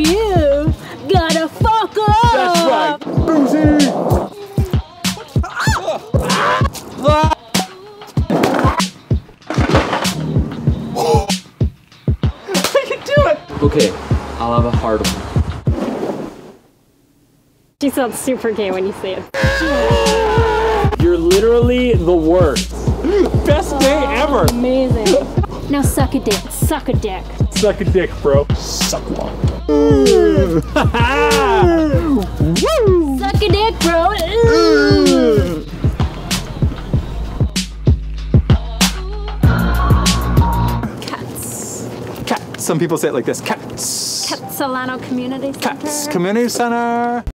you gotta fuck up. That's right. Boozy. I can do it. Okay, I'll have a hard one. She sounds super gay when you say it. You're literally the worst. Best day ever. Amazing. Now suck a dick. Suck a dick. Suck a dick, bro. Suck one. Suck a dick, bro. Cats. Cat. Some people say it like this. Cats. Kitsilano Community Center. Cats. Community Center.